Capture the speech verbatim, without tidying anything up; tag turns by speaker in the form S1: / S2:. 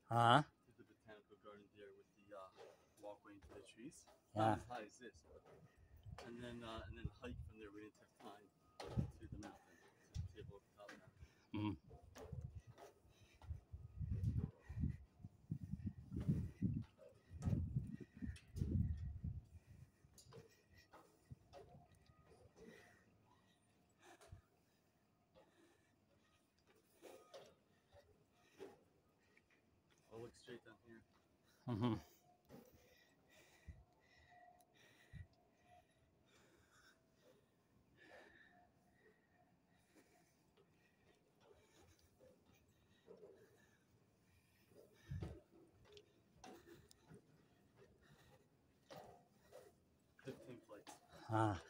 S1: Huh?
S2: to the botanical garden there with the uh, walkway into the trees.
S1: Yeah.
S2: Not as high as this, but and then uh, and then hike from there. We didn't have time to the mountain, to the table at the top now.
S1: Mm.
S2: I'll look straight down here.
S1: Mm-hmm.
S2: Fifteen flights.
S1: Ah.